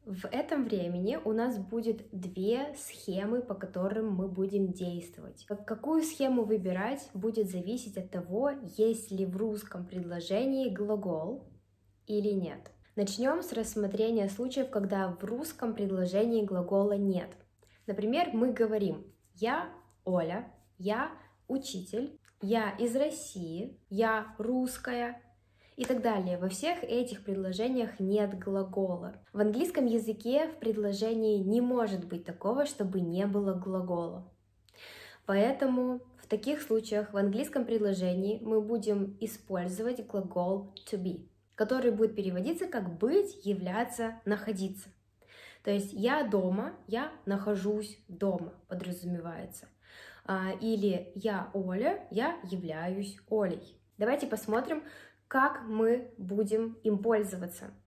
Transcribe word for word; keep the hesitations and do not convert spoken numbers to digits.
В этом времени у нас будет две схемы, по которым мы будем действовать. Какую схему выбирать, будет зависеть от того, есть ли в русском предложении глагол или нет. Начнем с рассмотрения случаев, когда в русском предложении глагола нет. Например, мы говорим «Я Оля», «Я учитель», «Я из России», «Я русская» и так далее. Во всех этих предложениях нет глагола. В английском языке в предложении не может быть такого, чтобы не было глагола. Поэтому в таких случаях в английском предложении мы будем использовать глагол to be, который будет переводиться как быть, являться, находиться. То есть я дома, я нахожусь дома, подразумевается. Или я Оля, я являюсь Олей. Давайте посмотрим, как мы будем им пользоваться.